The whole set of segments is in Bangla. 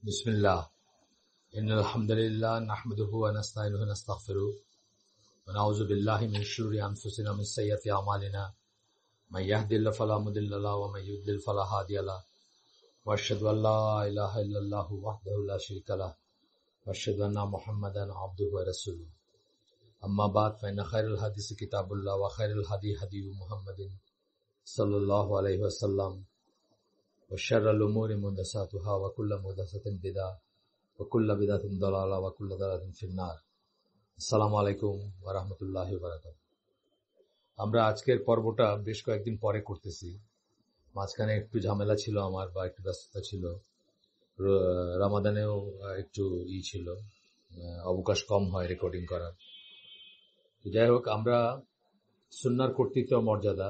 बिस्मिल्लाह इन्नल हम्दुलिल्लाह नहमदुहु व नस्तईनुहु व नस्तगफिरुह व नऊज़ु बिल्लाहि मिन शुरूरि अनफुसिना व मिन सय्यिआति अमालिना मन यहदिल्लाहु फला मुदिल्ल लहु व मन युद्लिल फला हादिय लहु व अशहदु अन ला इलाहा इल्लल्लाहु वहदहु ला शरीका लहु व अशहदु अन्ना मुहम्मदन अब्दुहु व रसूलुहु अम्मा बाद फ़इन्न खैरल हदीस किताबुल्लाह व खैरल हदी हदी मुहम्मदिन सल्लल्लाहु अलैहि वसल्लम व शर्रल उमूरि मुहदसातुहा व कुल्लु मुहदसातिन बिदअह व कुल्लु बिदअतिन दलाला व कुल्लु दलालातिन फिन्नार। আসসালামু আলাইকুম ওয়া রাহমাতুল্লাহি ওয়া বারাকাতুহু। আমরা আজকের পর্বটা বেশ কয়েকদিন পরে করতেছি। মাঝখানে একটু ঝামেলা ছিল আমার, বা একটু ব্যস্ততা ছিল। রমাদানেও একটু ছিল, অবকাশ কম হয় রেকর্ডিং করার। তো যাই হোক, আমরা সুন্নাহর কর্তৃত্ব মর্যাদা,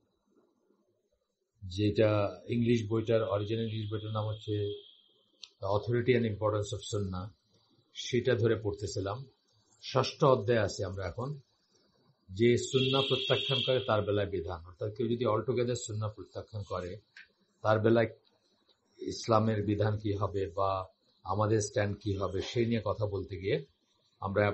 যেটা ইংলিশ বইটার অরিজিনাল ইংলিশ বইটার নাম হচ্ছে অথরিটি অ্যান্ড ইম্পর্টেন্স অফ সুন্নাহ, সেটা ধরে পড়তেছিলাম। ষষ্ঠ অধ্যায় আছে আমরা এখন। যে সুন্নাহ প্রত্যাখ্যান করে তার বেলায় বিধান, অর্থাৎ কেউ যদি অলটুগেদার সুন্নাহ প্রত্যাখ্যান করে তার বেলায় ইসলামের বিধান কি হবে বা আমাদের স্ট্যান্ড কি হবে, সেই নিয়ে কথা বলতে গিয়ে আমরা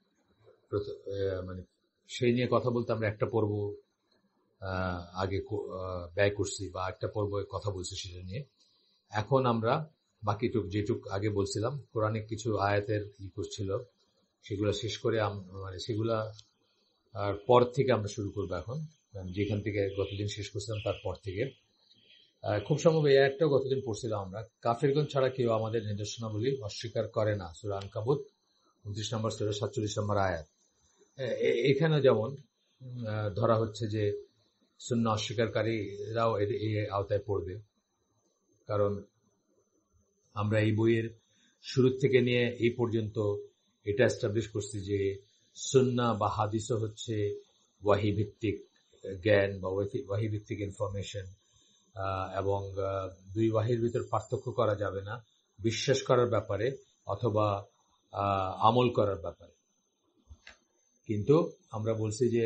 সেই নিয়ে কথা বলতে আমরা একটা পর্ব আগে ব্যয় করছি, বা একটা পর্ব কথা বলছি সেটা নিয়ে। এখন আমরা বাকিটুক যেটুক আগে বলছিলাম, কোরআনিক কিছু আয়াতের করছিল, সেগুলা শেষ করে সেগুলা আর পর থেকে আমরা শুরু করবো এখন, যেখান থেকে গতদিন শেষ করছিলাম তারপর থেকে। খুব সম্ভব এই আয়াতটাও গতদিন পড়ছিলাম আমরা। কাফিরগণ ছাড়া কেউ আমাদের নিদর্শনাবলী অস্বীকার করে না, সূরা আনকাবুত 29 নম্বর সূরা 47 নম্বর আয়াত। এখানে যেমন ধরা হচ্ছে যে সুন্নাহ অস্বীকারীরাও এই আওতায় পড়বে, কারণ আমরা এই বইয়ের শুরু থেকে নিয়ে এই পর্যন্ত এটা এস্টাবলিশ করছি যে সুন্নাহ বা হাদিসও হচ্ছে ওয়াহি ভিত্তিক জ্ঞান বা ওয়াহি ভিত্তিক ইনফরমেশন, এবং দুই ওয়াহির ভিতর পার্থক্য করা যাবে না বিশ্বাস করার ব্যাপারে অথবা আমল করার ব্যাপারে। কিন্তু আমরা বলছি যে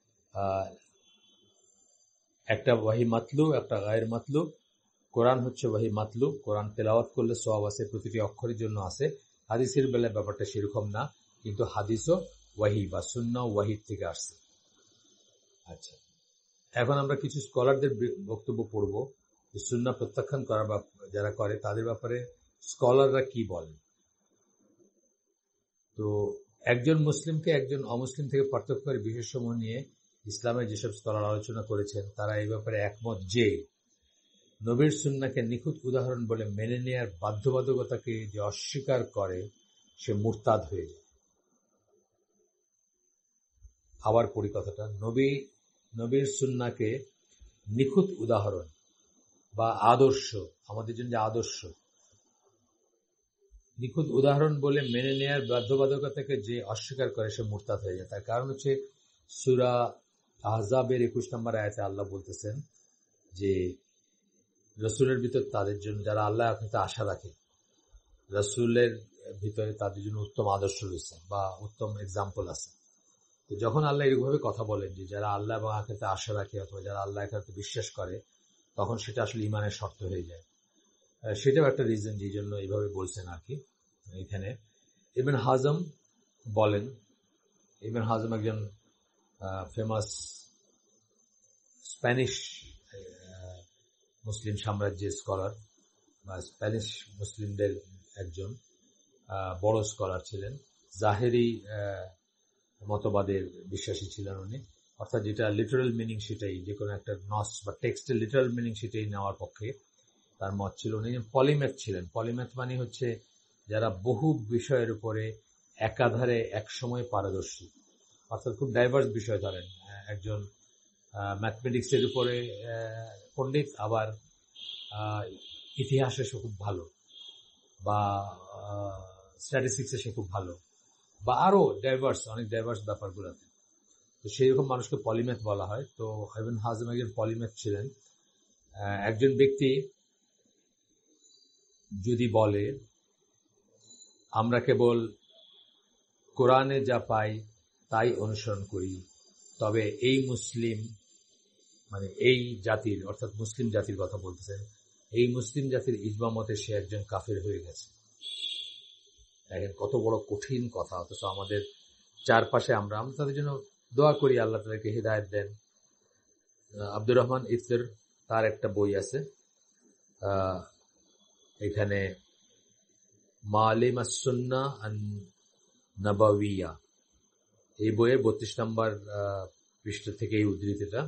একটা ওয়াহি মাতলু, একটা গায়ের মাতলু। কোরআন হচ্ছে ওয়াহি মাতলু, কোরআন তেলাওয়াত করলে সওয়াব আছে, প্রতিটি অক্ষরের জন্য আছে। হাদিসের বেলায় ব্যাপারটা সেরকম না, কিন্তু হাদিসও ওয়াহি বা সুন্নাহ ওয়াহিদ থেকে আসছে। আচ্ছা, এখন আমরা কিছু স্কলারদের বক্তব্য পড়ব যে সুন্নাহ প্রত্যাখ্যান করা বা যারা করে তাদের ব্যাপারে স্কলাররা কি বলেন। তো একজন মুসলিমকে একজন অমুসলিম থেকে পার্থক্য করে বিষয়সমূহ নিয়ে ইসলামের যেসব স্কলার আলোচনা করেছেন তারা এই ব্যাপারে একমত যে নবীর সুন্নাহকে নিখুঁত উদাহরণ বলে মেনে নেয়ার বাধ্যবাধকতাকে যে অস্বীকার করে সে মুরতাদ হয়ে যায়। আবার পড়ি কথাটা, নবীর সুন্নাহকে নিখুঁত উদাহরণ বা আদর্শ, আমাদের জন্য আদর্শ, নিখুঁত উদাহরণ বলে মেনে নেয়ার বাধ্যবাধকতাকে যে অস্বীকার করে সে মুরতাদ হয়ে যায়। তার কারণ হচ্ছে সূরা আহজাবের 21 নম্বর আয়াতে আল্লাহ বলতেছেন যে রসুলের ভিতর তাদের জন্য যারা আল্লাহ আপনিতে আশা রাখে, রসুলের ভিতরে তাদের জন্য উত্তম আদর্শ রয়েছে বা উত্তম এক্সাম্পল আছে। তো যখন আল্লাহ এরকমভাবে কথা বলেন যে যারা আল্লাহ এবং আখিরাতে আশা রাখে অথবা যারা আল্লাহ আখিরাতে বিশ্বাস করে, তখন সেটা আসলে ঈমানের শর্ত হয়ে যায়। সেটাও একটা রিজন যে জন্য এইভাবে বলছেন আর কি। এখানে ইবনে হাজম বলেন, ইবনে হাজম একজন ফেমাস স্প্যানিশ মুসলিম সাম্রাজ্যের স্কলার বা স্প্যানিশ মুসলিমদের একজন বড় স্কলার ছিলেন। জাহেরি মতবাদের বিশ্বাসী ছিলেন উনি, অর্থাৎ যেটা লিটারাল মিনিং সেটাই, যে কোনো একটা নস বা টেক্সটের লিটারাল মিনিং সেটাই নেওয়ার পক্ষে তার মত ছিল। উনি পলিম্যাথ ছিলেন। পলিম্যাথ মানে হচ্ছে যারা বহু বিষয়ের উপরে একাধারে একসময় পারদর্শী, অর্থাৎ খুব ডাইভার্স বিষয়। ধরেন একজন ম্যাথমেটিক্সের উপরে পণ্ডিত, আবার ইতিহাসে সে খুব ভালো, বা স্ট্যাটিস্টিক্সে সে খুব ভালো, বা আরো ডাইভার্স, অনেক ডাইভার্স ব্যাপারগুলোতে। তো সেই রকম মানুষকে পলিম্যাথ বলা হয়। তো ইবনে হাজম একজন পলিম্যাথ ছিলেন। একজন ব্যক্তি যদি বলে আমরা কেবল কোরআনে যা পাই তাই অনুসরণ করি, তবে এই মুসলিম মানে এই জাতির, অর্থাৎ মুসলিম জাতির কথা বলতেছেন, এই মুসলিম জাতির ইজমা মতে সে একজন কাফের হয়ে গেছে। দেখেন কত বড় কঠিন কথা, অথচ আমাদের চারপাশে আমরা তাদের জন্য দোয়া করি, আল্লাহ তাদেরকে হিদায়াত দেন। আব্দুর রহমান ইফতের তার একটা বই আছে, এখানে মালিম আস-সুন্নাহ আন-নাবাওয়িয়া, এই বইয়ের 32 নম্বর পৃষ্ঠ থেকে এই উদ্ধৃতিটা।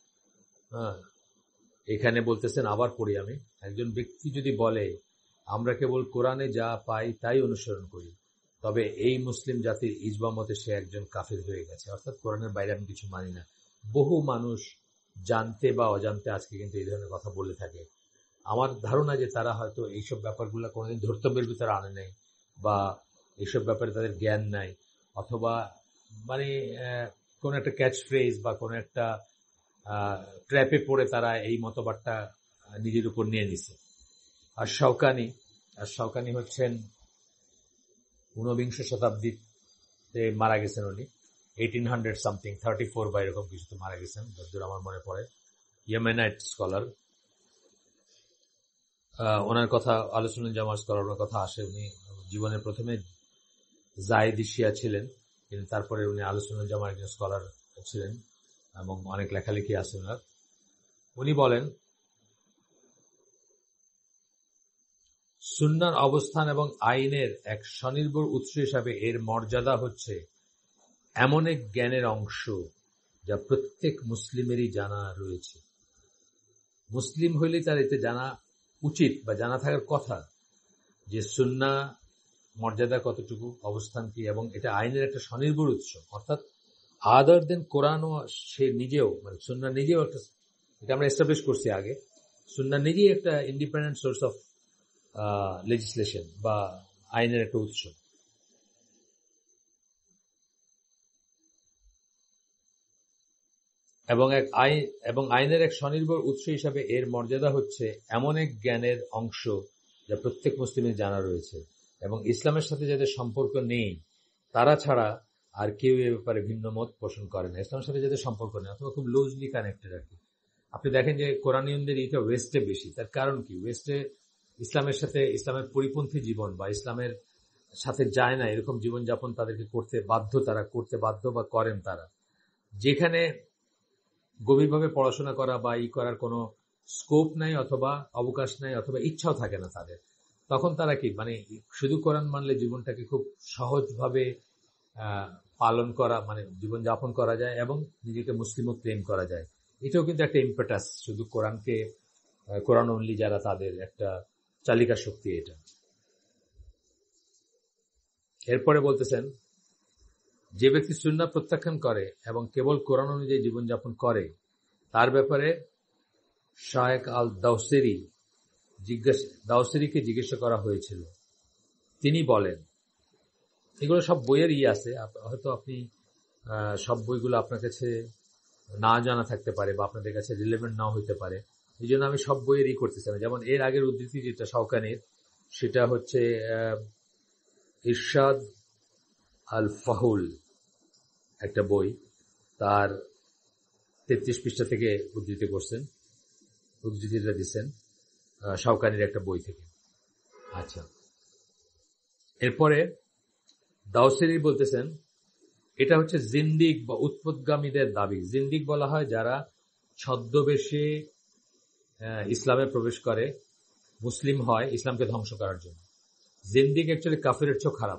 এখানে বলতেছেন, আবার পড়ি আমি, একজন ব্যক্তি যদি বলে আমরা কেবল কোরআনে যা পাই তাই অনুসরণ করি, তবে এই মুসলিম জাতির ইজমা মতে সে একজন কাফির হয়ে গেছে, অর্থাৎ কোরআনের বাইরে আমি কিছু মানি না। বহু মানুষ জানতে বা অজান্তে আজকে কিন্তু এই ধরনের কথা বলে থাকে। আমার ধারণা যে তারা হয়তো এইসব ব্যাপারগুলো কোনোদিন ধর্তব্যের ভিতরে আনে নাই, বা এইসব ব্যাপারে তাদের জ্ঞান নাই, অথবা মানে কোন একটা ক্যাচ ফ্রেজ বা কোন একটা ট্র্যাপে পড়ে তারা এই মতবাদটা নিজের উপর নিয়ে নিছে। আর শওকানি হচ্ছেন 19 শতাব্দীতে মারা গেছেন উনি, 1800 সামথিং 34 বা এরকম কিছুতে মারা গেছেন যতদূর আমার মনে পড়ে। ইয়েমেনাইট স্কলার, ওনার কথা আলোচনা জামার স্কলারের কথা আসে। উনি জীবনের প্রথমে জায়েদি শিয়া ছিলেন, কিন্তু তারপরে উনি আলোচনা জামার একজন স্কলার ছিলেন এবং অনেক লেখালেখি আছে ওনার। উনি বলেন, সুন্নাহর অবস্থান এবং আইনের এক স্বনির্ভর উৎস হিসাবে এর মর্যাদা হচ্ছে এমন এক জ্ঞানের অংশ যা প্রত্যেক মুসলিমেরই জানা রয়েছে। মুসলিম হইলে তার এতে জানা উচিত বা জানা থাকার কথা যে সুন্নাহ মর্যাদা কতটুকু, অবস্থান কি, এবং এটা আইনের একটা স্বনির্ভর উৎস, অর্থাৎ আদার দেন কোরআনও সে নিজেও, মানে সুন্নাহ নিজেও একটা, এটা আমরা এস্টাবলিশ করছি আগে, সুন্নাহ নিজেই একটা ইন্ডিপেন্ডেন্ট সোর্স অফ লেজিসলেশন বা আইনের একটা উৎস। এবং আইনের এক স্বনির্ভর উৎস হিসাবে এর মর্যাদা হচ্ছে এমন এক জ্ঞানের অংশ যা প্রত্যেক মুসলিমের জানা রয়েছে, এবং ইসলামের সাথে যাদের সম্পর্ক নেই তারা ছাড়া আর কেউ এ ব্যাপারে ভিন্ন মত পোষণ করে না। ইসলামের সাথে যাদের সম্পর্ক নেই অথবা খুব লুজলি কানেক্টেড আর কি। আপনি দেখেন যে কোরআনীয়দের এটা ওয়েস্টে বেশি। তার কারণ কি? ওয়েস্টে ইসলামের সাথে, ইসলামের পরিপন্থী জীবন বা ইসলামের সাথে যায় না এরকম জীবনযাপন তাদেরকে করতে বাধ্য, তারা করতে বাধ্য বা করেন তারা। যেখানে গভীরভাবে পড়াশোনা করা বা করার কোনো স্কোপ নাই অথবা অবকাশ নাই অথবা ইচ্ছাও থাকে না তাদের, তখন তারা কি মানে শুধু কোরআন মানলে জীবনটাকে খুব সহজভাবে পালন করা, মানে জীবনযাপন করা যায় এবং নিজেকে মুসলিমও ক্লেম করা যায়। এটাও কিন্তু একটা ইম্পেটাস, শুধু কোরআন অনলি যারা, তাদের একটা চালিকা শক্তি এটা। এরপরে বলতেছেন, যে ব্যক্তি সুন্নাহ প্রত্যাখ্যান করে এবং কেবল কোরআন অনুযায়ী জীবনযাপন করে তার ব্যাপারে শায়েখ আল দাওসেরিকে জিজ্ঞাসা করা হয়েছিল। তিনি বলেন, এগুলো সব বইয়ের আছে, হয়তো আপনি সব বইগুলো আপনার কাছে না জানা থাকতে পারে বা আপনাদের কাছে রিলেভেন্ট নাও হইতে পারে, এই জন্য আমি সব বইয়ের করতেছি না। যেমন এর আগের উদ্ধৃতি যেটা শওকানির, সেটা হচ্ছে ইরশাদ আল ফাহুল একটা বই, তার 33 পৃষ্ঠা থেকে উদ্ধৃতিটা দিচ্ছেন শওকানির একটা বই থেকে। আচ্ছা, এরপরে দাওসেরি বলতেছেন, এটা হচ্ছে জিন্দিক বা উৎপত্তিগামীদের দাবি। জিন্দিক বলা হয় যারা ছদ্মবেশে ইসলামে প্রবেশ করে, মুসলিম হয় ইসলামকে ধ্বংস করার জন্য। জিন্দিক অ্যাকচুয়ালি কাফিরের চেয়েও খারাপ।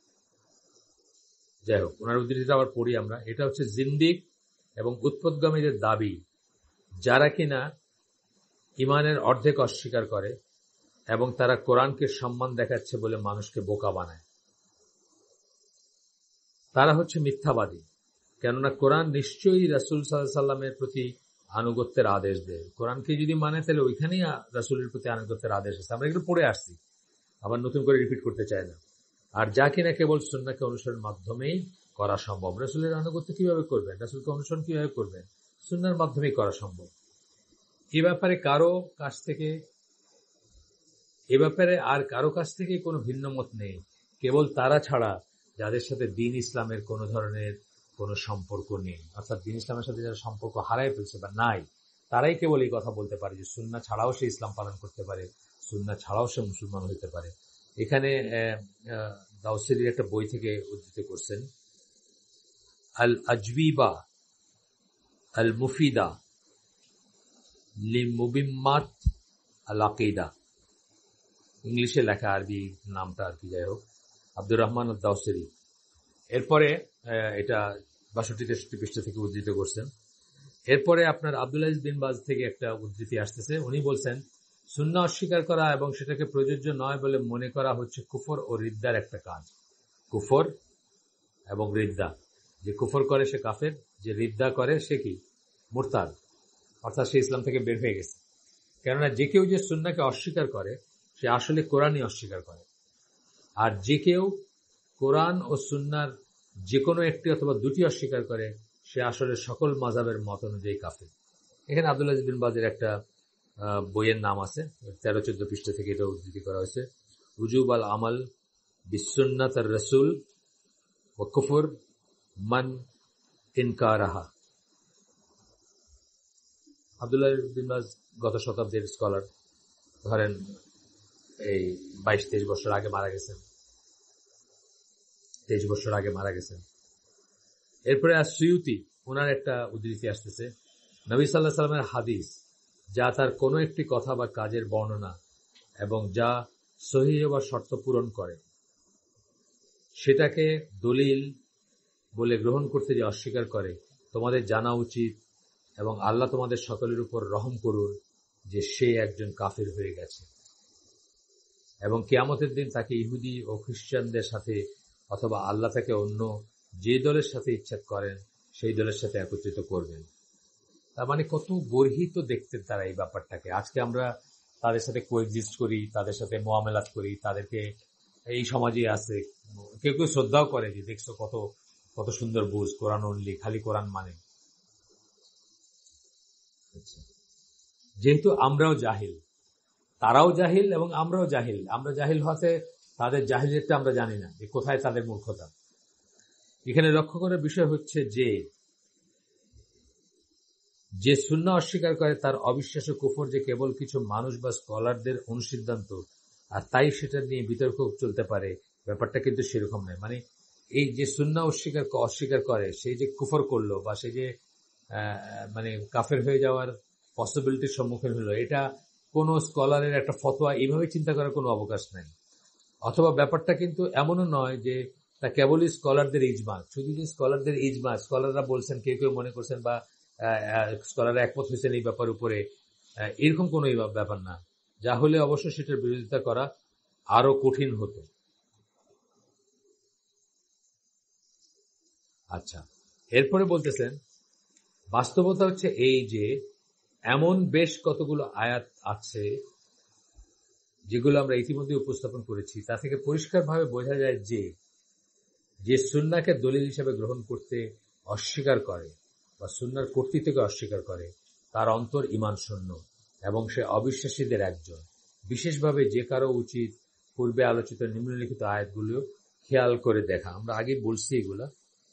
যাই হোক, ওনার উদ্ধৃতিটা আবার পড়ি আমরা। এটা হচ্ছে জিন্দিক এবং উৎপত্তিগামীদের দাবি যারা কিনা ইমানের অর্ধেক অস্বীকার করে এবং তারা কোরআনকে সম্মান দেখাচ্ছে বলে মানুষকে বোকা বানায়। তারা হচ্ছে মিথ্যাবাদী, কেননা কোরআন নিশ্চয়ই রাসূল সাল্লাল্লাহু আলাইহি ওয়াসাল্লামের প্রতি আনুগত্যের আদেশ দেয়। কোরআনকে যদি মানে তাহলে ওইখানেই রাসূলের প্রতি আনুগত্যের আদেশ আছে। আমরা এগুলো পড়ে আসছি, আবার নতুন করে রিপিট করতে চাই না। আর যা কিনা কেবল সুন্নাহকে অনুসরণের মাধ্যমেই করা সম্ভব। রাসূলের আনুগত্য কিভাবে করবেন, রাসূলকে অনুসরণ কিভাবে করবেন? সুন্নাহর মাধ্যমেই করা সম্ভব। এ ব্যাপারে আর কারো কাছ থেকে কোনো ভিন্ন মত নেই, কেবল তারা ছাড়া যাদের সাথে দ্বীন ইসলামের কোনো ধরনের কোনো সম্পর্ক নেই। অর্থাৎ দ্বীন ইসলামের সাথে যারা সম্পর্ক হারায় ফেলছে বা নাই, তারাই কেবল এই কথা বলতে পারে যে সুন্নাহ ছাড়াও সে ইসলাম পালন করতে পারে, সুন্নাহ ছাড়াও সে মুসলমান হতে পারে। এখানে দাউসিরির একটা বই থেকে উদ্ধৃত করছেন, আল আজবিবা আল মুফিদা লিমুবিম্মাত আল আকিদা, ইংলিশে লেখা, আরবি নামটা আর কি, যাই হোক, আব্দুর রহমান দাউসিরি। এরপরে এটা 62-63 পৃষ্ঠা থেকে উদ্ধৃত করছেন। এরপরে আপনার আব্দুল আজিজ বিন বাজ থেকে একটা উদ্ধৃতি আসতেছে। উনি বলছেন, সুন্নাহ অস্বীকার করা এবং সেটাকে প্রযোজ্য নয় বলে মনে করা হচ্ছে কুফর ও রিদ্দার একটা কাজ। কুফর এবং রিদ্দা, যে কুফর করে সে কাফের, যে রিদ্দা করে সে কি মুরতাদ, অর্থাৎ সে ইসলাম থেকে বের হয়ে গেছে। কেননা যে কেউ যে সুন্নাহকে অস্বীকার করে সে আসলে কোরআনই অস্বীকার করে, আর যে কেউ কোরআন ও সুন্নাহর যে কোনো একটি অথবা দুটি অস্বীকার করে সে আসলে সকল মাযহাবের মত অনুযায়ী কাফের। এখানে আব্দুল আজিজ বিন বাজের একটা বইয়ের নাম আছে, 13-14 পৃষ্ঠা থেকে এটা উদ্ধৃতি করা হয়েছে, উজুব আল আমাল বিসুন্নাত আর রাসূল ওয়া কুফর মান ইনকারাহা। আব্দুল আজিজ বিন বাজ গত শতাব্দীর স্কলার, ধরেন এই 22-23 বছর আগে মারা গেছেন, 23 বছর আগে মারা গেছেন। এরপরে সুয়ুতি, ওনার একটা উদ্ধৃতি আসতেছে, নবী সাল্লাল্লাহু আলাইহি ওয়াসাল্লামের হাদিস যা তার কোনো একটি কথা বা কাজের বর্ণনা এবং যা সহিহ বা শর্ত পূরণ করে সেটাকে দলিল বলে গ্রহণ করতে যে অস্বীকার করে, তোমাদের জানা উচিত এবং আল্লাহ তোমাদের সকলের উপর রহম করুন যে সে একজন কাফির হয়ে গেছে এবং কিয়ামতের দিন তাকে ইহুদি ও খ্রিস্টানদের সাথে অথবা আল্লাহ তাকে অন্য যে দলের সাথে ইচ্ছা করেন সেই দলের সাথে একত্রিত করবেন। তার মানে কত গর্হিত দেখতে তারা এই ব্যাপারটাকে। আজকে আমরা তাদের সাথে কোএক্সিস্ট করি, তাদের সাথে মুআমালাত করি, তাদেরকে এই সমাজে আছে, কেউ কেউ শ্রদ্ধাও করে যে দেখছো কত কত সুন্দর বুঝ, কোরআন অনলি, খালি কোরআন মানে। যেহেতু আমরাও জাহিল, তারাও জাহিল এবং আমরাও জাহিল, আমরা জাহিল হতে তাদের জাহিলিয়াতটা আমরা জানি না যে কোথায় তাদের মূর্খতা। এখানে লক্ষ্য করার বিষয় হচ্ছে যে সুন্নাহ অস্বীকার করে তার অবিশ্বাস ও কুফর যে কেবল কিছু মানুষ বা স্কলারদের অনুসিদ্ধান্ত, আর তাই সেটা নিয়ে বিতর্ক চলতে পারে, ব্যাপারটা কিন্তু সেরকম নয়। মানে এই যে সুন্নাহ অস্বীকার করে সেই যে কুফর করলো বা সে যে মানে কাফের হয়ে যাওয়ার পসিবিলিটির সম্মুখীন হলো, এটা কোনো স্কলারের একটা ফতোয়া এইভাবে চিন্তা করার কোনো অবকাশ নাই। অথবা ব্যাপারটা কিন্তু এমনও নয় যে তা কেবলই স্কলারদের ইজমা, শুধু যে স্কলারদের ইজমা, স্কলাররা বলছেন, কেউ কেউ মনে করছেন বা স্কলাররা একমত হয়েছেন এই ব্যাপার উপরে, এরকম কোনো ব্যাপার না। যা হলে অবশ্য সেটার বিরোধিতা করা আরো কঠিন হতো। আচ্ছা, এরপরে বলতেছেন বাস্তবতা হচ্ছে এই যে এমন বেশ কতগুলো আয়াত আছে যেগুলো আমরা ইতিমধ্যে উপস্থাপন করেছি, তা থেকে পরিষ্কারভাবে বোঝা যায় যে সুন্নাহকে দলিল হিসেবে গ্রহণ করতে অস্বীকার করে বা সুন্নাহর কর্তৃত্বকে অস্বীকার করে তার অন্তর ঈমান শূন্য এবং সে অবিশ্বাসীদের একজন। বিশেষভাবে যে কারো উচিত পূর্বে আলোচিত নিম্নলিখিত আয়াতগুলো খেয়াল করে দেখা। আমরা আগে বলছি এগুলা,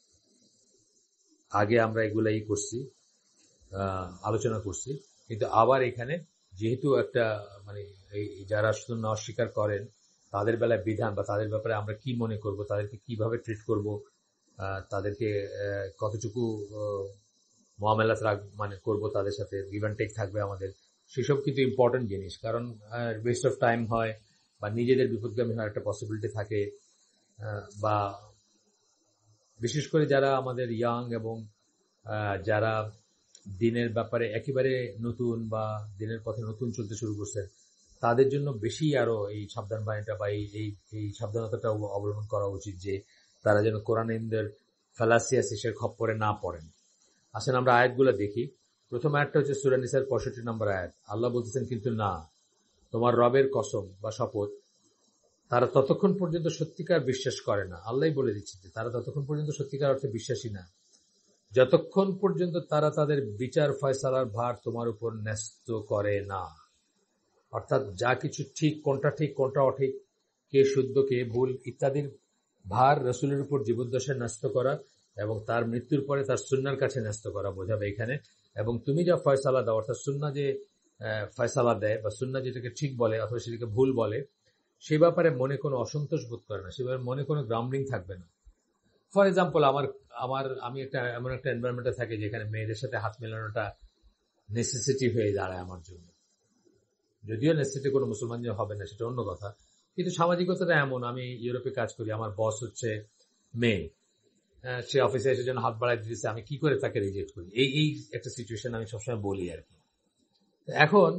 আগে আমরা এগুলাই করছি, আলোচনা করছি, কিন্তু আবার এখানে যেহেতু একটা মানে যারা সুন্নাহ অস্বীকার করেন তাদের বেলায় বিধান বা তাদের ব্যাপারে আমরা কি মনে করব, তাদেরকে কিভাবে ট্রিট করব, তাদেরকে কতটুকু মুআমালাত মানে করব, তাদের সাথে গিভ অ্যান্ড টেক থাকবে আমাদের, সেসব কিন্তু ইম্পর্টেন্ট জিনিস। কারণ ওয়েস্ট অফ টাইম হয় বা নিজেদের বিপদগামী হওয়ার একটা পসিবিলিটি থাকে, বা বিশেষ করে যারা আমাদের ইয়াং এবং যারা দিনের ব্যাপারে একেবারে নতুন বা দিনের পথে নতুন চলতে শুরু করছে, তাদের জন্য বেশি আরো এই সাবধান বাণীটা বা এই সাবধানতাটা অবলম্বন করা উচিত যে তারা যেন কোরআনের ফালাসিয়াসিসের খপ্পরে না পড়েন। আসেন আমরা আয়াতগুলো দেখি। প্রথম আয়াতটা হচ্ছে সূরা নিসার 65 নম্বর আয়াত। আল্লাহ বলতেছেন, কিন্তু না, তোমার রবের কসম বা শপথ, তারা ততক্ষণ পর্যন্ত সত্যিকার বিশ্বাস করে না। আল্লাহই বলে দিচ্ছে যে তারা ততক্ষণ পর্যন্ত সত্যিকার অর্থে বিশ্বাসী না যতক্ষণ পর্যন্ত তারা তাদের বিচার ফয়সালার ভার তোমার উপর ন্যস্ত করে না। অর্থাৎ যা কিছু ঠিক, কোনটা অঠিক, কে শুদ্ধ কে ভুল ইত্যাদির ভার রাসূলের উপর জীবদ্দশায় ন্যস্ত করা এবং তার মৃত্যুর পরে তার সুন্নাহর কাছে ন্যস্ত করা বোঝাবে এখানে। এবং তুমি যা ফয়সালা দাও, অর্থাৎ সুন্নাহ যে ফয়সালা দেয় বা সুন্নাহ যেটাকে ঠিক বলে অথবা সেটাকে ভুল বলে, সে ব্যাপারে মনে কোনো অসন্তোষ বোধ করে না, সে ব্যাপারে মনে কোনো গ্রাম্বলিং থাকবে না। ফর এক্সাম্পল, আমি একটা এমন একটা এনভায়রনমেন্টে থাকি যেখানে মেয়েদের সাথে হাত মেলানোটা নেসেসিটি হয়ে দাঁড়ায় আমার জন্য। যদিও নেসেসিটি কোনো মুসলমান যে হবে না সেটা অন্য কথা, কিন্তু সামাজিকতাটা এমন। আমি ইউরোপে কাজ করি, আমার বস হচ্ছে মেয়ে, সে অফিসে এসে যেন হাত বাড়াই দিতেছে, আমি কি করে তাকে রিজেক্ট করি? এই একটা সিচুয়েশন আমি সবসময় বলি আর কি। এখন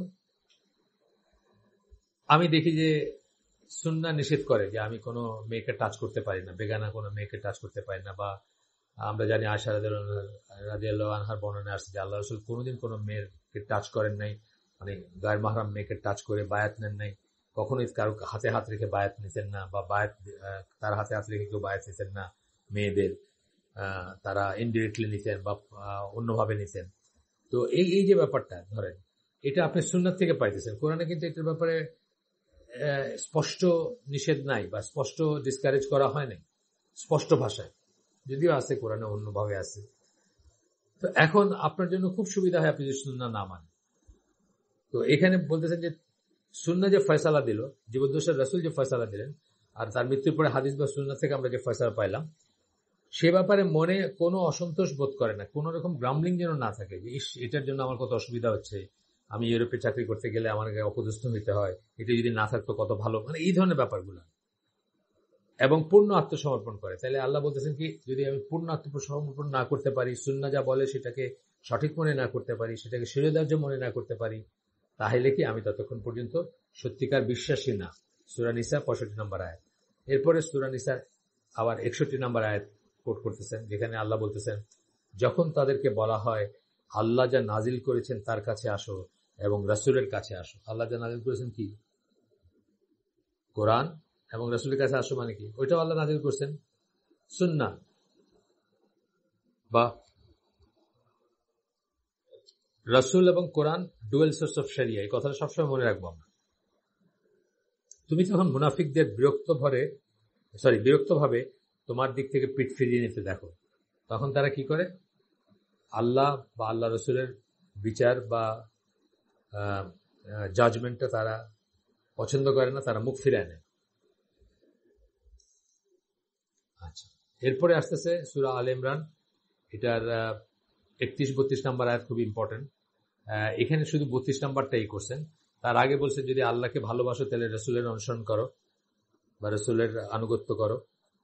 আমি দেখি যে সুন্নাহ নিষেধ করে যে আমি কোনো মেয়েকে টাচ করতে পারি না, বেগানা কোনো মেয়েকে টাচ করতে পারি না। বা আমরা জানি আয়েশা রাদিয়াল্লাহু আনহার বর্ণনা আসছে যে আল্লাহ রাসূল কোনোদিন কোনো মেয়েকে টাচ করেন নাই, মানে গায়ের মাহরাম মেয়েকে টাচ করে বায়াত নেন নাই, কখনোই কারো হাতে হাত রেখে বায়াত নিতেন না, বা বায়াত তার হাতে হাত রেখে কেউ বায়াত নিতেন না মেয়েদের, তারা ইনডিরেক্টলি নিতেন বা অন্যভাবে নিতেন। তো এই যে ব্যাপারটা ধরেন, এটা আপনি সুন্নাহ থেকে পাইতেছেন। কোরআনে কিন্তু এটার ব্যাপারে স্পষ্ট নিষেধ নাই বা স্পষ্ট ডিসকারেজ করা হয় নাই স্পষ্ট ভাষায়, যদিও আছে কোরআনে অন্যভাবে আছে। তো এখন আপনার জন্য খুব সুবিধা হয় আপনি যদি সুন্নাহ না মানেন। তো এখানে বলতেছেন যে সুন্নাহ যে ফয়সালা দিল, জীবদ্দশার রাসূল যে ফয়সালা দিলেন, আর তার মৃত্যুর পরে হাদিস বা সুন্নাহ থেকে আমরা যে ফয়সালা পাইলাম, সে ব্যাপারে মনে কোনো অসন্তোষ বোধ করে না, কোন রকম গ্রাম্বলিং যেন না থাকে যে ইস এটার জন্য আমার কত অসুবিধা হচ্ছে, আমি ইউরোপে চাকরি করতে গেলে আমাকে অপদস্থ হইতে হয়, এটা যদি না থাকতো কত ভালো, মানে এই ধরনের ব্যাপারগুলো। এবং পূর্ণ আত্মসমর্পণ করে। তাহলে আল্লাহ বলতেছেন কি, যদি আমি পূর্ণ আত্মসমর্পণ না করতে পারি, সুন্নাহ যা বলে সেটাকে সঠিক মনে না করতে পারি, সেটাকে শিরোধার্য মনে না করতে পারি, তাহলে কি আমি ততক্ষণ পর্যন্ত সত্যিকার বিশ্বাসী না। সূরা নিসা 65 নম্বর আয়াত। এরপরে সূরা নিসা আবার 61 নম্বর আয়াত কোট করতেছেন, যেখানে আল্লাহ বলতেছেন, যখন তাদেরকে বলা হয় আল্লাহ যা নাজিল করেছেন তার কাছে আসো এবং রাসূলের কাছে আসো। আল্লাহ যা নাজিল করেছেন কি? কোরআন, এবং রাসূলের কাছে আসো মানে কি? ওইটাও আল্লাহ নাজিল করছেন সুন্নাহ বা রাসূল এবং কোরআন ডুয়েল সোর্স অফ শরিয়া। এই কথাটা সবসময় মনে রাখবো আমরা। তুমি যখন মুনাফিকদের বিরক্তভাবে তোমার দিক থেকে পিঠ ফিরিয়ে নিতে দেখো, তখন তারা কি করে? আল্লাহ বা আল্লাহ রসুলের বিচার বা জাজমেন্টটা তারা পছন্দ করে না, তারা মুখ ফিরায় নেয়। আচ্ছা, এরপরে আসতেছে সূরা আলে ইমরান, এটার 31-32 নাম্বার আয়াত খুব ইম্পর্টেন্ট। এখানে শুধু 32 নাম্বারটাই করছেন। তার আগে বলছেন যদি আল্লাহকে ভালোবাসো তাহলে রসুলের অনুসরণ করো বা রসুলের আনুগত্য করো।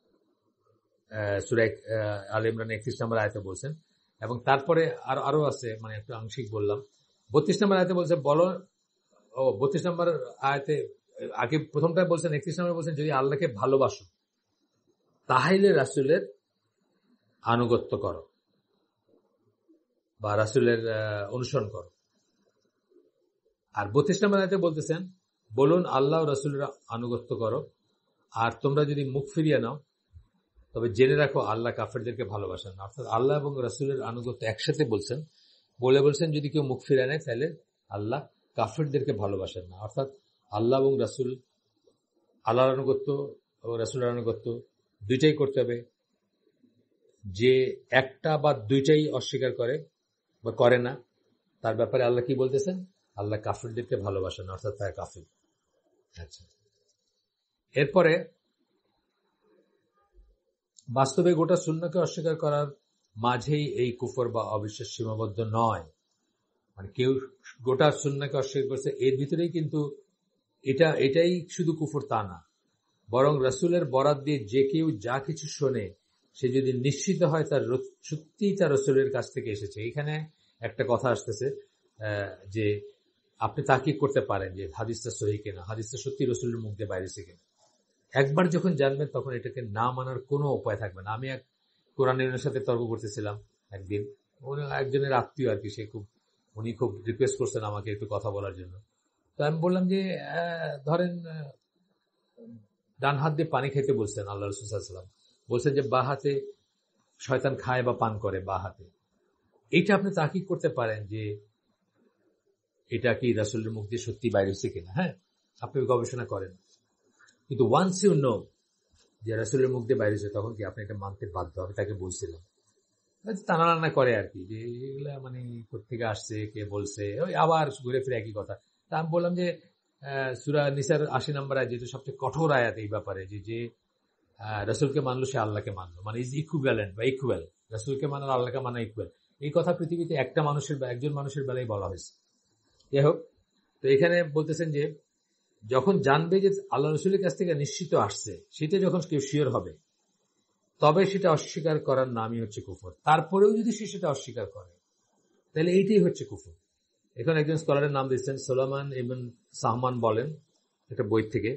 সূরা আলে ইমরান 31 নাম্বার আয়াতে বলছেন। এবং তারপরে আরো আছে, মানে একটু আংশিক বললাম। 32 নম্বর আয়াতে বলছে বলো, 32 নম্বর আয়াতে আগে প্রথমটা বলছেন, 31 নম্বর বলছেন যদি আল্লাহকে ভালোবাসো তাহলে রাসূলের আনুগত্য করো বা রাসূলের অনুসরণ করো। আর 32 নম্বর আয়াতে বলতেছেন বলুন আল্লাহ ও রাসূলের আনুগত্য করো, আর তোমরা যদি মুখ ফিরিয়ে নাও তবে জেনে রাখো আল্লাহ কাফেরদেরকে ভালোবাসেন না। অর্থাৎ আল্লাহ এবং রাসূলের আনুগত্য একসাথে বলছেন, বলছেন যদি কেউ মুখ ফিরিয়ে নেয় তাহলে আল্লাহ কাফেরদেরকে ভালোবাসেন না। অর্থাৎ আল্লাহ এবং রাসূল, আল্লাহর আনুগত্য এবং রাসূলের আনুগত্য দুইটাই করতে হবে। যে একটা বা দুইটাই অস্বীকার করে বা করে না, তার ব্যাপারে আল্লাহ কি বলতেছেন? আল্লাহ কাফেরদেরকে ভালোবাসেন না, অর্থাৎ তারা কাফের। আচ্ছা, এরপরে বাস্তবে গোটা সুন্নাহকে অস্বীকার করার মাঝেই এই কুফর বা অবিশ্বাস সীমাবদ্ধ নয়। মানে কেউ গোটা সুন্নাহকে অস্বীকার করছে, এর ভিতরেই কিন্তু এটাই শুধু কুফর তা না, বরং রাসূলের বরাত দিয়ে যে কেউ যা কিছু শোনে সে যদি নিশ্চিত হয় তার সত্যিই তার রাসূলের কাছ থেকে এসেছে। এখানে একটা কথা আসতেছে যে আপনি তাকিদ করতে পারেন যে হাদিসটা সহিহ কিনা, হাদিসটা সত্যি রাসূলের মুখ দিয়ে বাইরেছে কিনা। একবার যখন জানবেন তখন এটাকে না মানার কোনো উপায় থাকবে না। আমি এক কোরআনের সাথে তর্ক করতেছিলাম একদিন, একজনের আত্মীয় আর কি, উনি খুব রিকোয়েস্ট করছেন আমাকে একটু কথা বলার জন্য। তো আমি বললাম যে ধরেন ডান হাত দিয়ে পানি খেতে বলছেন আল্লাহ রাসূল সাল্লাল্লাহু আলাইহি ওয়াসাল্লাম, বলছেন যে বা হাতে শয়তান খায় বা পান করে বা হাতে। এইটা আপনি তাকিদ করতে পারেন যে এটা কি রাসূলের মুখ দিয়ে সত্যি বাইরে হচ্ছে কিনা। হ্যাঁ, আপনি গবেষণা করেন, কিন্তু ওয়ান্স ইউ নো যে রাসূলের মুখ দিয়ে বাইরে হচ্ছে, তখন কি আপনি এটা মানতে বাধ্য হবে। তাকে বলছিলাম টানা টানা করে আর কি, যে এগুলা মানে কোথেকে আসছে, কে বলছে, ওই আবার ঘুরে ফিরে একই কথা। তা আমি বললাম যে সূরা নিসার 80 নম্বর আয়াত, যেটা সবচেয়ে কঠোর আয়াত এই ব্যাপারে, যে রসুলকে মানলো সে আল্লাহকে মানলো, মানে ইজ ইকুইভ্যালেন্ট বা ইকুয়াল, রসুলকে মানার আল্লাহকে মানা ইকুয়াল। এই কথা পৃথিবীতে একটা মানুষের বা একজন মানুষের বেলায় বলা হয়েছে। যাই হোক, তো এখানে বলতেছেন যে যখন জানবে যে আল্লাহ রসুলের কাছ থেকে নিশ্চিত আসছে, সেটা যখন কেউ শিওর হবে, তবে সেটা অস্বীকার করার নামই হচ্ছে কুফর। তারপরেও যদি সে সেটা অস্বীকার করে, তাহলে এইটাই হচ্ছে কুফর। এখন একজন স্কলারের নাম দিচ্ছেন সোলামান ইবন সাহমান, বলেন একটা বই থেকে,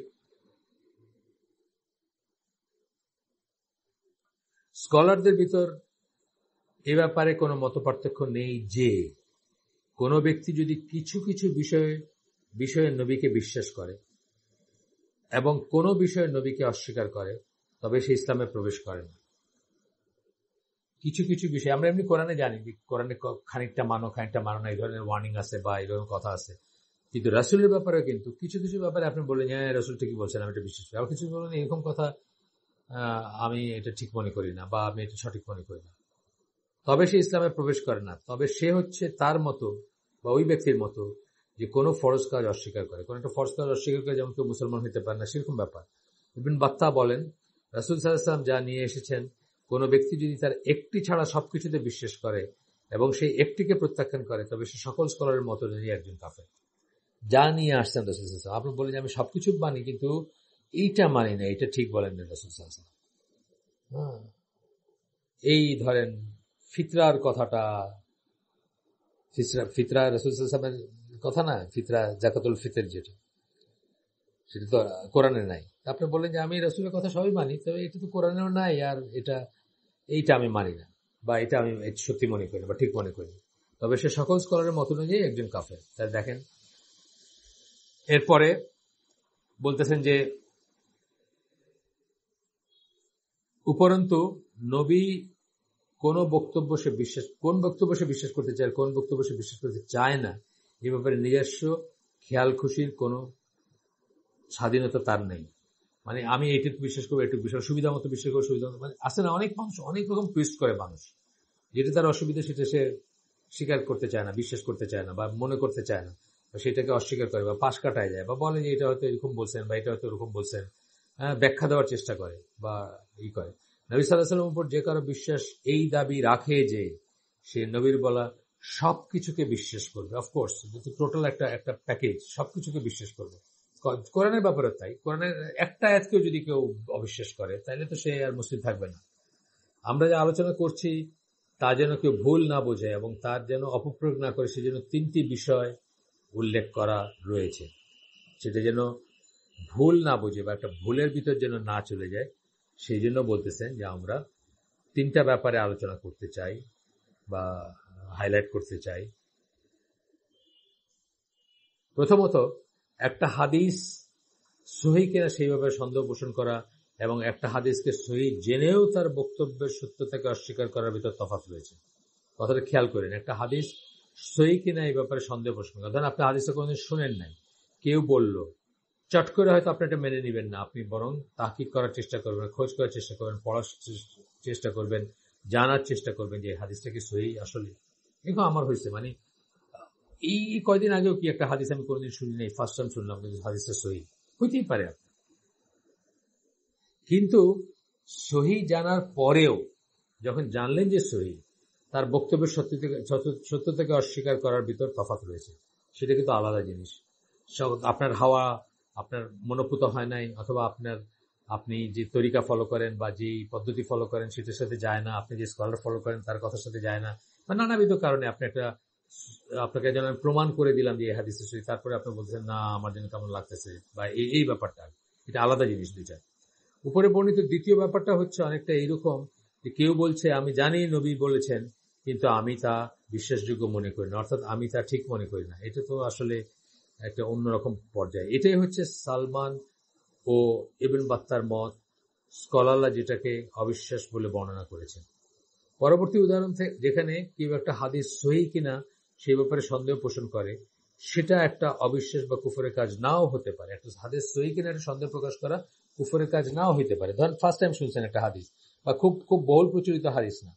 স্কলারদের ভিতর এ ব্যাপারে কোনো মতপার্থক্য নেই যে কোনো ব্যক্তি যদি কিছু কিছু বিষয়ে নবীকে বিশ্বাস করে এবং কোনো বিষয়ে নবীকে অস্বীকার করে, তবে সে ইসলামে প্রবেশ করে না। কিছু কিছু বিষয় আমরা এমনি কোরআনে জানি, কোরআনে খানিকটা মানো খানিকটা মানো না, এই ধরনের ওয়ার্নিং আছে বা এই ধরনের কথা আছে। কিন্তু রাসূলের ব্যাপারে কিন্তু কিছু কিছু ব্যাপারে আপনি বললেন হ্যাঁ রাসূল ঠিকই বলছেন, আমি এটা বিশ্বাস করি, আর কিছু বলেন এরকম কথা আমি এটা ঠিক মনে করি না বা আমি এটা সঠিক মনে করি না, তবে সে ইসলামে প্রবেশ করে না। তবে সে হচ্ছে তার মতো বা ওই ব্যক্তির মতো যে কোনো ফরজ কাজ অস্বীকার করে, কোনো একটা ফরজ কাজ অস্বীকার করে, যেমন কেউ মুসলমান হতে পারে না, সেরকম ব্যাপার। ইবনে বাত্তাহ বলেন রাসূল সাল্লাল্লাহু আলাইহি ওয়াসাল্লাম যা নিয়ে এসেছেন, কোনো ব্যক্তি যদি তার একটি ছাড়া সবকিছুতে বিশ্বাস করে এবং সেই একটিকে প্রত্যাখ্যান করে, তবে সে সকল স্কলারের মতো নিয়ে একজন কাফের। যা নিয়ে আসছেন রাসূল সাল্লাল্লাহু আলাইহি ওয়াসাল্লাম, আপনি বলেন যে আমি সবকিছু মানি কিন্তু এইটা মানি না, এটা ঠিক বলেন না রাসূল সাল্লাল্লাহু আলাইহি ওয়াসাল্লাম। এই ধরেন ফিতরার কথাটা, ফিতরা রাসূল সাল্লাল্লাহু আলাইহি ওয়াসাল্লামের কথা না, ফিতরা যাকাতুল ফিতর যেটা, সেটা তো কোরআনে নাই। আপনি বললেন যে আমি রাসূলের কথা সবই মানি, তবে এটা তো কোরআনেও নাই, আর এইটা আমি মানি না, বা এটা আমি সত্যি মনে করি বা ঠিক মনে করি, তবে সে সকল স্কলারের মত অনুযায়ী একজন কাফের। তাই দেখেন, এরপরে বলতেছেন যে উপরন্তু নবী কোন বক্তব্য সে বিশ্বাস করতে চায়, কোন বক্তব্য সে বিশ্বাস করতে চায় না, এ ব্যাপারে নিজস্ব খেয়াল খুশির কোন স্বাধীনতা তার নেই। মানে আমি এইটুকু বিশ্বাস করবো, এইটুকু বিশ্বাস, সুবিধা মতো বিশ্বাস করবো, সুবিধা মতো, মানে আছে না অনেক মানুষ অনেক রকম টুইস্ট করে মানুষ, যেটা তার অসুবিধা সেটা সে স্বীকার করতে চায় না, বিশ্বাস করতে চায় না বা মনে করতে চায় না, বা সেটাকে অস্বীকার করে বা পাশ কাটায় যায় বা বলে যে এটা হয়তো এরকম বলছেন বা এটা হয়তো এরকম বলছেন, ব্যাখ্যা দেওয়ার চেষ্টা করে বা করে। নবী সাল্লাল্লাহু আলাইহি ওয়াসাল্লামের উপর যে কারো বিশ্বাস এই দাবি রাখে যে সে নবীর বলা সবকিছুকে বিশ্বাস করবে, অফকোর্স টোটাল একটা প্যাকেজ, সবকিছুকে বিশ্বাস করবে। কোরআনের ব্যাপারে তাই, কোরআনের একটা আয়াতকেও যদি কেউ অবিশ্বাস করে, তাহলে তো সে আর মুসলিম থাকবে না। আমরা যে আলোচনা করছি তা যেন কেউ ভুল না বোঝে এবং তার যেন অপপ্রয়োগ না করে, সেজন্য 3টি বিষয় উল্লেখ করা রয়েছে। সেটা যেন ভুল না বোঝে বা একটা ভুলের ভিতর যেন না চলে যায়, সেই জন্য বলতেছেন যে আমরা 3টা ব্যাপারে আলোচনা করতে চাই বা হাইলাইট করতে চাই। প্রথমত, একটা হাদিস সহিহ কিনা সেই ব্যাপারে সন্দেহ পোষণ করা এবং একটা হাদিসকে সহিহ জেনেও তার বক্তব্যের সত্যতাকে অস্বীকার করার ভিতর তফাৎ রয়েছে। কথাটা খেয়াল করেন, একটা হাদিস সহিহ কিনা এই ব্যাপারে সন্দেহ পোষণ করা, ধরেন আপনি হাদিসটা কোনোদিন শুনেন নাই, কেউ বলল, চট করে হয়তো আপনি এটা মেনে নেবেন না, আপনি বরং তাহকিক করার চেষ্টা করবেন, খোঁজ করার চেষ্টা করবেন, পড়ার চেষ্টা করবেন, জানার চেষ্টা করবেন যে হাদিসটা কি সহিহ আসলে। এরকম আমার হয়েছে, মানে এই কয়দিন আগেও কি একটা হাদিস আমি কোনোদিন শুনি নাই, ফার্স্ট টাইম শুনলাম কিন্তু হাদিসটা সহিহ, হইতেই পারে। কিন্তু সহিহ জানার পরেও যখন জানলেন যে সহিহ, তার বক্তব্যের সত্যতাকে অস্বীকার করার ভিতর তফাৎ রয়েছে, সেটা কিন্তু আলাদা জিনিস। আপনার হাওয়া আপনার মনোপুত হয় নাই, অথবা আপনি যে তরিকা ফলো করেন বা যে পদ্ধতি ফলো করেন সেটার সাথে যায় না, আপনি যে স্কলার ফলো করেন তার কথার সাথে যায় না, বা নানাবিধ কারণে আপনাকে যেন প্রমাণ করে দিলাম যে এই হাদিসে সহিহ, তারপরে আপনি বলছেন না আমার জন্য কেমন লাগতেছে, বা এই ব্যাপারটা, এটা আলাদা জিনিস দুইটা। উপরে বর্ণিত দ্বিতীয় ব্যাপারটা হচ্ছে অনেকটা এইরকম যে কেউ বলছে আমি জানি নবী বলেছেন, কিন্তু আমি তা বিশ্বাসযোগ্য মনে করি না, অর্থাৎ আমি তা ঠিক মনে করি না। এটা তো আসলে একটা অন্যরকম পর্যায়ে। এটাই হচ্ছে সালমান ও ইবনে বাত্তার মত, স্কলাররা যেটাকে অবিশ্বাস বলে বর্ণনা করেছেন। পরবর্তী উদাহরণ থেকে, যেখানে কেউ একটা হাদিস সহিহ কিনা সেই ব্যাপারে সন্দেহ পোষণ করে, সেটা একটা অবিশ্বাস বা কুফরের কাজ নাও হতে পারে। একটা হাদিস সহিহ কিনা একটা সন্দেহ প্রকাশ করা কুফরের কাজ নাও হইতে পারে। ধরেন ফার্স্ট টাইম শুনছেন একটা হাদিস, বা খুব খুব বহুল প্রচলিত হাদিস না,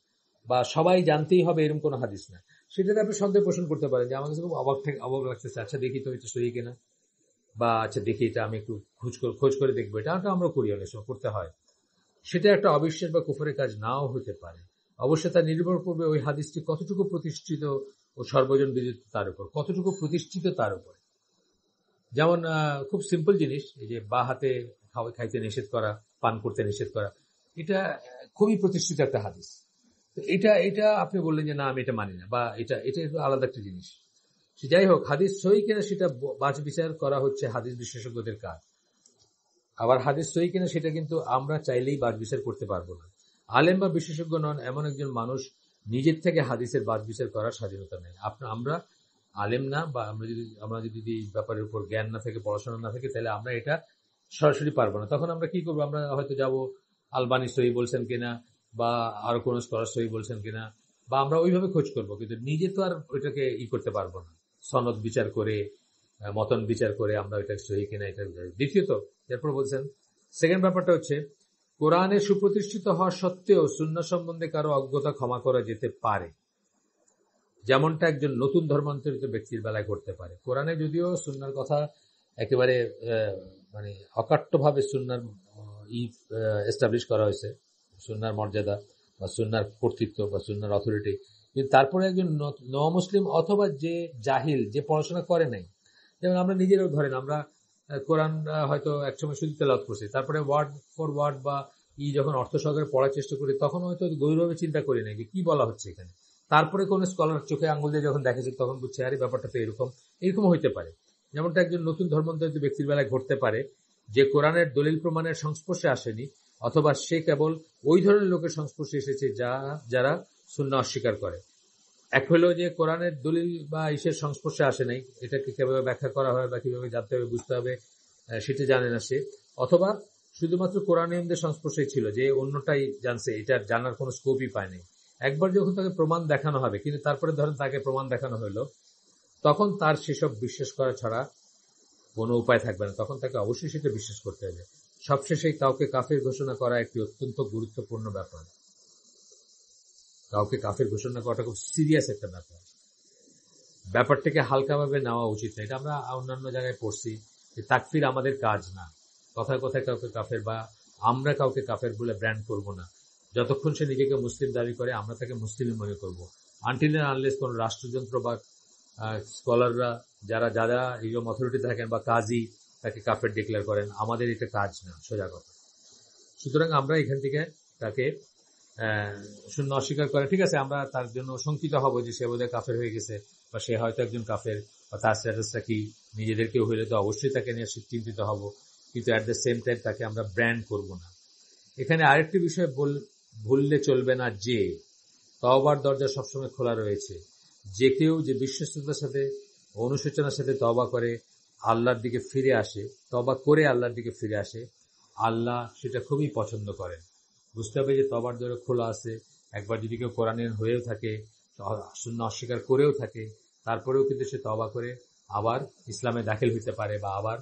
বা সবাই জানতেই হবে এরকম কোনো হাদিস না, সেটাতে আপনি সন্দেহ পোষণ করতে পারেন যে আমার কাছে খুব অবাক লাগতেছে, আচ্ছা দেখি তো এটা সহি কিনা, বা আচ্ছা দেখি এটা আমি একটু খোঁজ করে দেখবো, এটা আমরা করি, অনেক সময় করতে হয়। সেটা একটা অবিশ্বাস বা কুফরের কাজ নাও হতে পারে। অবশ্যই তা নির্ভর করবে ওই হাদিসটি কতটুকু প্রতিষ্ঠিত ও সর্বজন বিদিত তার উপর, কতটুকু প্রতিষ্ঠিত তার উপর। যেমন খুব সিম্পল জিনিস, এই যে বা হাতে খাইতে নিষেধ করা, পান করতে নিষেধ করা, এটা খুবই প্রতিষ্ঠিত একটা হাদিস। তো এটা আপনি বললেন যে না আমি এটা মানি না, বা এটা একটু আলাদা একটা জিনিস। সে যাই হোক, হাদিস সহি কিনা সেটা বাছ বিচার করা হচ্ছে হাদিস বিশেষজ্ঞদের কাজ। আবার হাদিস সহি কিনা সেটা কিন্তু আমরা চাইলেই বাছ বিচার করতে পারবো না। আলেম বা বিশেষজ্ঞ নন এমন একজন মানুষ নিজের থেকে হাদিসের বাছ বিচার করার স্বাধীনতা নেই। আমরা আলেম না, বা আমরা যদি এই ব্যাপারের উপর জ্ঞান না থাকে, পড়াশোনা না থাকে, তাহলে আমরা এটা সরাসরি পারবো না। তখন আমরা কি করবো, আমরা হয়তো যাব আলবানি সহি বলছেন কিনা, বা আরো কোন স্কলার সহি বলছেন কিনা, বা আমরা ওইভাবে খোঁজ করবো, কিন্তু নিজে তো আর ওইটাকে করতে পারবো না। সনদ বিচার করে, মতন বিচার করে আমরা ওইটা সহি কিনা এটা। দ্বিতীয়ত এরপর বলছেন, সেকেন্ড ব্যাপারটা হচ্ছে, কোরআনে সুপ্রতিষ্ঠিত হওয়া সত্ত্বেও সুন্নাহ সম্বন্ধে কারো অজ্ঞতা ক্ষমা করা যেতে পারে, যেমনটা একজন নতুন ধর্মান্তরিত ব্যক্তির বেলায় করতে পারে। কোরআনে যদিও সুন্নাহর কথা একেবারে মানে অকাট্যভাবে সুন্নাহর এস্টাবলিশ করা হয়েছে, সুন্নাহর মর্যাদা বা সুন্নাহর কর্তৃত্ব বা সুন্নাহর অথরিটি, কিন্তু তারপরে একজন নমুসলিম অথবা যে জাহিল, যে পড়াশোনা করে নাই, যেমন আমরা নিজেরাও ধরেন, আমরা কোরআন হয়তো একসময় শুধু তেলাওয়াত করছি, তারপরে ওয়ার্ড ফর ওয়ার্ড বা যখন অর্থ সহকারে পড়ার চেষ্টা করি, তখন হয়তো গভীরভাবে চিন্তা করি নাই যে কি বলা হচ্ছে এখানে। তারপরে কোন স্কলার চোখে আঙুল দিয়ে যখন দেখেছে, তখন বুঝছে আরে ব্যাপারটা তো এরকম হইতে পারে। যেমনটা একজন নতুন ধর্মান্তরিত ব্যক্তির বেলায় ঘটতে পারে, যে কোরআনের দলিল প্রমাণের সংস্পর্শে আসেনি, অথবা সে কেবল ওই ধরনের লোকের সংস্পর্শে এসেছে যারা সুন্নাহ অস্বীকার করে। এক হলো যে কোরআনের দলিল বা ইসের সংস্পর্শে আসে নাই, এটাকে কিভাবে ব্যাখ্যা করা হয় বা কিভাবে জানতে হবে বুঝতে হবে সেটা জানে না সে, অথবা শুধুমাত্র কোরআনের সংস্পর্শে ছিল, যে অন্যটাই জানছে, এটার জানার কোনো স্কোপই পায় নাই। একবার যখন তাকে প্রমাণ দেখানো হবে, কিন্তু তারপরে ধরেন তাকে প্রমাণ দেখানো হলো, তখন তার সেসব বিশ্বাস করা ছাড়া কোনো উপায় থাকবে না, তখন তাকে অবশ্যই সেটা বিশ্বাস করতে হবে। সবশেষে কাউকে কাফের ঘোষণা করা একটি অত্যন্ত গুরুত্বপূর্ণ ব্যাপার। কাউকে কাফের ঘোষণা করাটা খুব সিরিয়াস একটা ব্যাপার, ব্যাপারটাকে হালকাভাবে নেওয়া উচিত না। এটা আমরা অন্যান্য জায়গায় পড়ছি যে তাকফির আমাদের কাজ না, কথায় কথায় কাউকে কাফের, বা আমরা কাউকে কাফের বলে ব্র্যান্ড করব না। যতক্ষণ সে নিজেকে মুসলিম দাবি করে, আমরা তাকে মুসলিম মনে করব, আনটিল এন্ড আনলেস কোন রাষ্ট্রযন্ত্র বা স্কলাররা যারা এরকম অথরিটি থাকেন বা কাজী তাকে কাফের ডিক্লেয়ার করেন, আমাদের এটা কাজ না, সোজা কথা। সুতরাং আমরা এখান থেকে তাকে শূন্য অস্বীকার করে, ঠিক আছে, আমরা তার জন্য শঙ্কিত হব যে সে বোধহয় কাফের হয়ে গেছে, বা সে হয়তো একজন কাফের, বা তার স্ট্যাটাসটা কি, নিজেদেরকেও হইলে তো অবশ্যই তাকে নিয়ে চিন্তিত হব, কিন্তু অ্যাট দ্য সেম টাইম তাকে আমরা ব্র্যান্ড করব না। এখানে আরেকটি বিষয় ভুললে চলবে না যে তওবার দরজা সবসময় খোলা রয়েছে। যে কেউ যে বিশ্বস্ততার সাথে, অনুশোচনার সাথে তওবা করে আল্লাহর দিকে ফিরে আসে, তওবা করে আল্লাহর দিকে ফিরে আসে, আল্লাহ সেটা খুবই পছন্দ করেন। বুঝতে হবে যে তওবার দরজা খোলা আছে। একবার যদি কেউ কোরআনের হয়েও থাকে, সুন্নাহ অস্বীকার করেও থাকে, তারপরেও কিন্তু সে তওবা করে আবার ইসলামে দাখিল হইতে পারে, বা আবার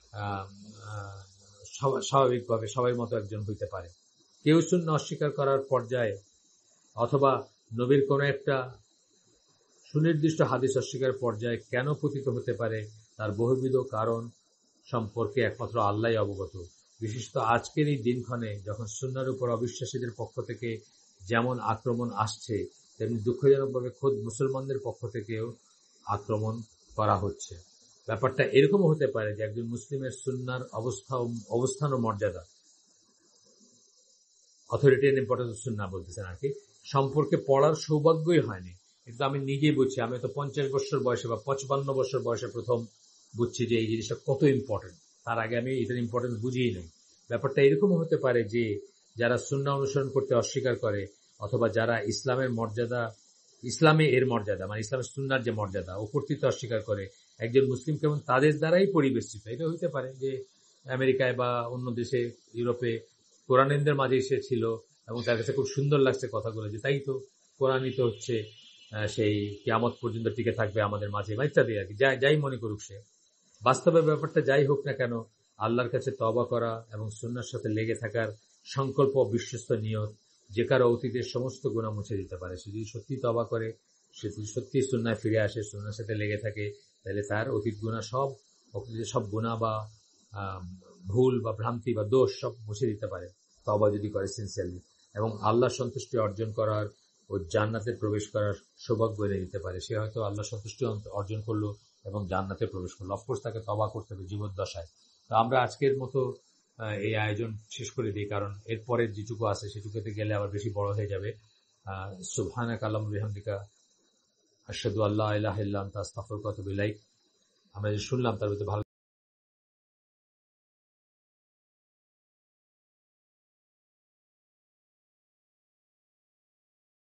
স্বাভাবিকভাবে সবাই মতো একজন হইতে পারে। কেউ সুন্নাহ অস্বীকার করার পর্যায়ে, অথবা নবীর কোন একটা সুনির্দিষ্ট হাদিস অস্বীকারের পর্যায়ে কেন পতিত হতে পারে, তার বহুবিধ কারণ সম্পর্কে একমাত্র আল্লাহই অবগত। বিশেষত আজকের এই দিনক্ষণে, যখন সুন্নাহর উপর অবিশ্বাসীদের পক্ষ থেকে যেমন আক্রমণ আসছে, তেমনি দুঃখজনকভাবে খোদ মুসলমানদের পক্ষ থেকেও আক্রমণ করা হচ্ছে। ব্যাপারটা এরকমও হতে পারে যে একজন মুসলিমের সুন্নাহর অবস্থান ও মর্যাদা, অথরিটি এন্ড ইম্পর্টেন্স অফ সুন্নাহ বলতেছেন আর কি, সম্পর্কে পড়ার সৌভাগ্যই হয়নি। কিন্তু আমি নিজেই বুঝছি, আমি তো 50 বছর বয়সে বা 55 বছর বয়সে প্রথম বুঝছি যে এই জিনিসটা কত ইম্পর্টেন্ট। তার আগে আমি এটার ইম্পর্টেন্স বুঝিই নাই। ব্যাপারটা এরকমও হতে পারে যে যারা সুন্নাহ অনুসরণ করতে অস্বীকার করে, অথবা যারা ইসলামে এর মর্যাদা, মানে ইসলামের সুন্নাহর যে মর্যাদা ও কর্তৃত্ব অস্বীকার করে, একজন মুসলিম কেমন তাদের দ্বারাই পরিবেষ্টিত। এটা হইতে পারে যে আমেরিকায় বা অন্য দেশে, ইউরোপে কোরআনদের মাঝে এসে ছিল এবং তার কাছে খুব সুন্দর লাগছে কথাগুলো, যে তাই তো কোরআনই তো হচ্ছে সেই কিয়ামত পর্যন্ত টিকে থাকবে আমাদের মাঝে, ইত্যাদি আর কি। যাই মনে করুক সে, বাস্তবে ব্যাপারটা যাই হোক না কেন, আল্লাহর কাছে তওবা করা এবং সুন্নাহর সাথে লেগে থাকার সংকল্প, বিশ্বস্ত নিয়ত, যে কারো অতীতের সমস্ত গুনাহ মুছে দিতে পারে। সে যদি সত্যি তওবা করে, সে যদি সত্যি সুন্নায় ফিরে আসে, সুন্নার সাথে লেগে থাকে, তাহলে তার অতীত গুনাহ সব, অতীতের সব গুনাহ বা ভুল বা ভ্রান্তি বা দোষ সব মুছে দিতে পারে তওবা যদি করে সিনসিয়ারলি, এবং আল্লাহর সন্তুষ্টি অর্জন করার ও জান্নাতে প্রবেশ করার সৌভাগ্য এনে দিতে পারে। সে হয়তো আল্লাহর সন্তুষ্টি অর্জন করলো এবং জান্নাতে প্রবেশ করলো, অফকোর্স তাকে তওবা করতে হবে জীবদ্দশায়। তো আমরা আজকের মতো এই আয়োজন শেষ করে দিই, কারণ এরপরে যেটুকু আছে সেটুকুতে গেলে আবার বেশি বড় হয়ে যাবে। সুবহানাকা আল্লাহুম্মা বিহামদিকা আশহাদু আল্লা ইলাহা ইল্লা আনতা আস্তাগফিরুকা ওয়া আতুবু ইলাইক। আমরা যে শুনলাম তার ভিতরে ভালো